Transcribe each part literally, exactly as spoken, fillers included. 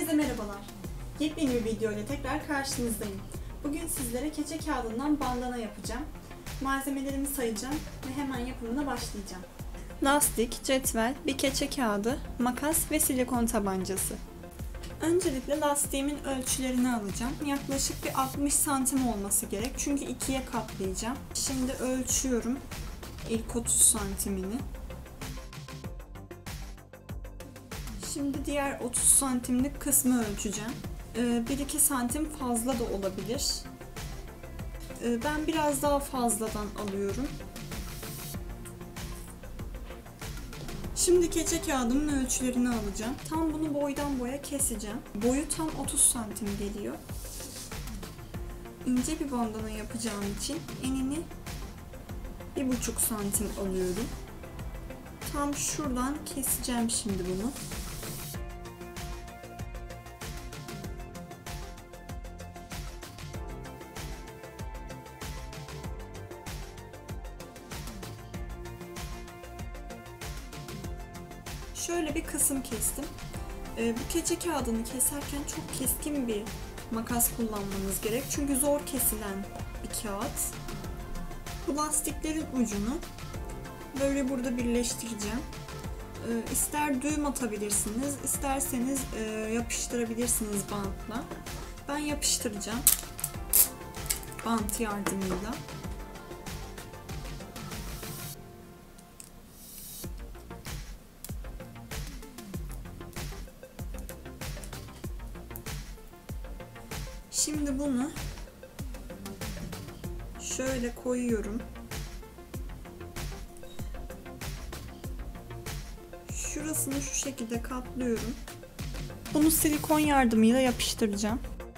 Herkese merhabalar. Yepyeni bir video ile tekrar karşınızdayım. Bugün sizlere keçe kağıdından bandana yapacağım. Malzemelerimi sayacağım ve hemen yapımına başlayacağım. Lastik, cetvel, bir keçe kağıdı, makas ve silikon tabancası. Öncelikle lastiğimin ölçülerini alacağım. Yaklaşık bir altmış santim olması gerek. Çünkü ikiye katlayacağım. Şimdi ölçüyorum ilk otuz santimini. Şimdi diğer otuz santimlik kısmı ölçeceğim. bir iki santim fazla da olabilir. Ben biraz daha fazladan alıyorum. Şimdi keçe kağıdımın ölçülerini alacağım. Tam bunu boydan boya keseceğim. Boyu tam otuz santim geliyor. İnce bir bandana yapacağım için enini bir buçuk santim alıyorum. Tam şuradan keseceğim şimdi bunu. Şöyle bir kısım kestim. Ee, bu keçe kağıdını keserken çok keskin bir makas kullanmanız gerek. Çünkü zor kesilen bir kağıt. Bu lastiklerin ucunu böyle burada birleştireceğim. Ee, ister düğüm atabilirsiniz, isterseniz e, yapıştırabilirsiniz bantla. Ben yapıştıracağım bant yardımıyla. Şimdi bunu şöyle koyuyorum. Şurasını şu şekilde katlıyorum. Bunu silikon yardımıyla yapıştıracağım.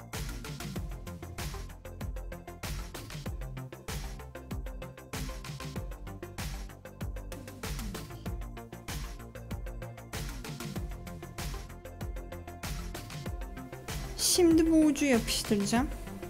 Şimdi bu ucu yapıştıracağım.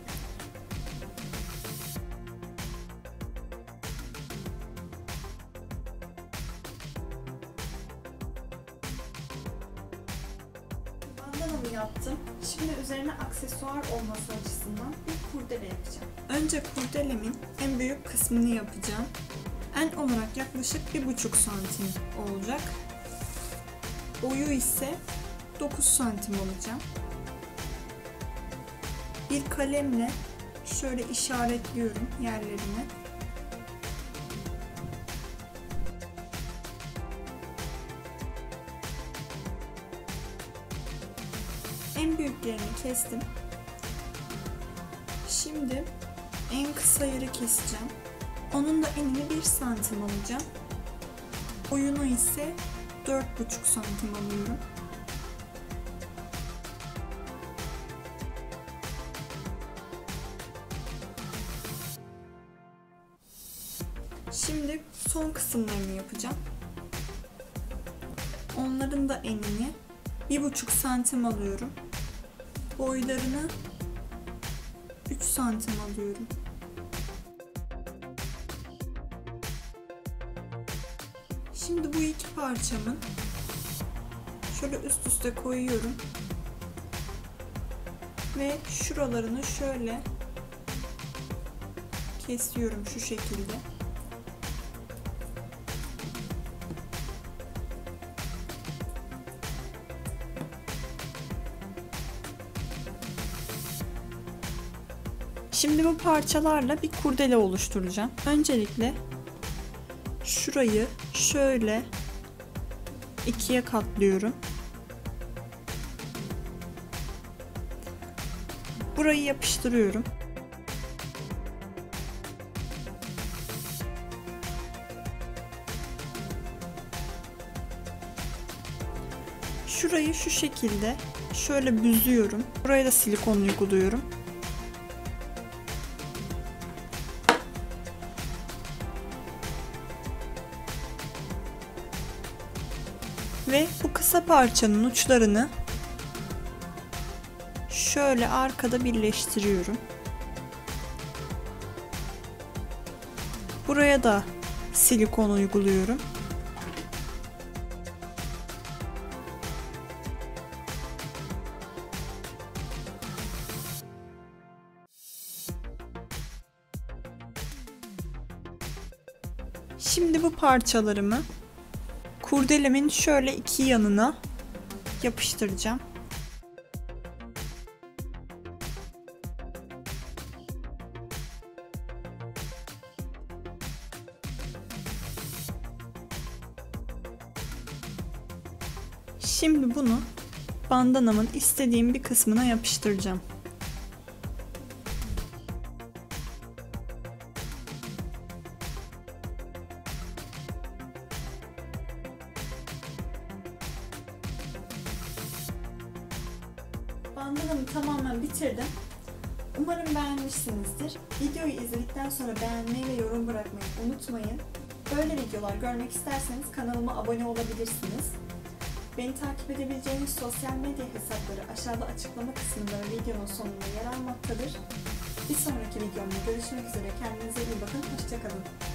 Bandanamı yaptım. Şimdi üzerine aksesuar olması açısından bir kurdele yapacağım. Önce kurdelemin en büyük kısmını yapacağım. En olarak yaklaşık bir buçuk santim olacak. Boyu ise dokuz santim olacak. Bir kalemle şöyle işaretliyorum yerlerini. En büyüklerini kestim. Şimdi en kısa yeri keseceğim. Onun da enini bir santim alacağım. Boyunu ise dört buçuk santim alıyorum. Şimdi son kısımlarını yapacağım. Onların da enini bir buçuk santim alıyorum. Boylarını üç santim alıyorum. Şimdi bu iki parçamı şöyle üst üste koyuyorum. Ve şuralarını şöyle kesiyorum şu şekilde. Şimdi bu parçalarla bir kurdele oluşturacağım. Öncelikle şurayı şöyle ikiye katlıyorum. Burayı yapıştırıyorum. Şurayı şu şekilde şöyle büzüyorum. Buraya da silikon uyguluyorum. Ve bu kısa parçanın uçlarını şöyle arkada birleştiriyorum. Buraya da silikon uyguluyorum. Şimdi bu parçalarımı kurdelemin şöyle iki yanına yapıştıracağım. Şimdi bunu bandanamın istediğim bir kısmına yapıştıracağım. Bandanamı tamamen bitirdim. Umarım beğenmişsinizdir. Videoyu izledikten sonra beğenmeyi ve yorum bırakmayı unutmayın. Böyle videolar görmek isterseniz kanalıma abone olabilirsiniz. Beni takip edebileceğiniz sosyal medya hesapları aşağıda açıklama kısmında ve videonun sonunda yer almaktadır. Bir sonraki videomda görüşmek üzere. Kendinize iyi bakın. Hoşça kalın.